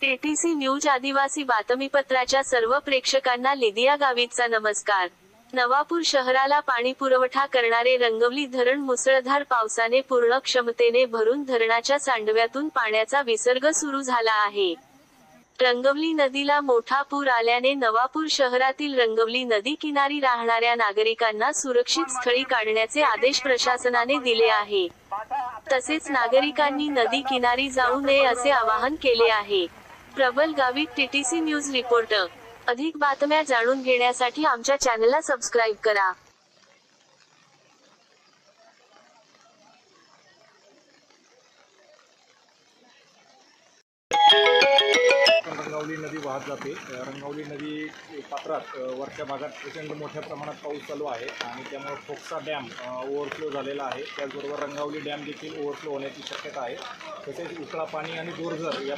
TTC news आदिवासी बातमीपत्राच्या सर्व प्रेक्षकांना लिदिया गावितचा नमस्कार। नवापूर शहराला पाणी पुरवठा करणारे रंगवली धरण मुसळधार पावसाने पूर्ण क्षमतेने भरून धरणाच्या सांडव्यातून पाण्याचा विसर्ग सुरू झाला आहे। रंगवली नदीला मोठा पूर आल्याने नवापूर शहरातील रंगवली नदी किनारी राहणाऱ्या नागरिकांना सुरक्षित स्थळी काढण्याचे आदेश प्रशासनाने दिले आहे। तसेच नागरिकांनी नदी किनारी जाऊ नये असे आवाहन केले आहे। प्रबल गावित, टीटीसी न्यूज रिपोर्टर। अधिक बातम्या जाणून घेण्यासाठी आमच्या चॅनलला सबस्क्राईब करा। रंगावली नदी वाहत जाते। रंगावली नदी पात्रात वरच्या भागात प्रचंड मोठ्या प्रमाणात पाऊस चालू आहे आणि त्यामुळे फोक्सा डॅम ओव्हरफ्लो झालेला आहे। त्याचबरोबर रंगावली डॅम देखील ओव्हरफ्लो होण्याची शक्यता आहे। तसेच उकळा पाणी आणि बोरझर या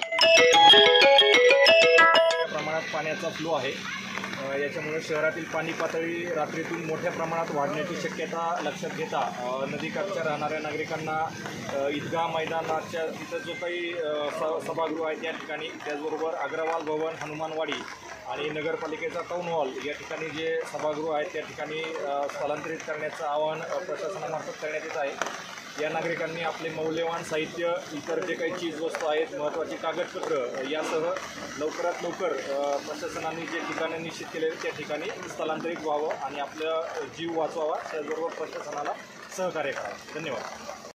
प्रमाणात पाण्याचा फ्लो आहे। याच्यामुळे शहरातील पाणी पातळी रात्रीतून मोठ्या प्रमाणात वाढण्याची शक्यता लक्षात घेता नदीकाठच्या राहणाऱ्या नागरिकांना ईदगाह मैदानाच्या तिथं जो काही सभागृह आहे त्या ठिकाणी, त्याचबरोबर अग्रवाल भवन, हनुमानवाडी आणि नगरपालिकेचा टाऊन हॉल या ठिकाणी जे सभागृह आहेत त्या ठिकाणी स्थलांतरित करण्याचं आवाहन प्रशासनामार्फत करण्यात येत आहे। या नागरिकांनी आपले मौल्यवान साहित्य, इतर जे काही चीजवस्तू आहेत, महत्त्वाची कागदपत्र यासह लवकरात लवकर प्रशासनाने जे ठिकाणे निश्चित केले त्या ठिकाणी स्थलांतरित व्हावं आणि आपला जीव वाचवावा, त्याचबरोबर प्रशासनाला सहकार्य करावं। धन्यवाद।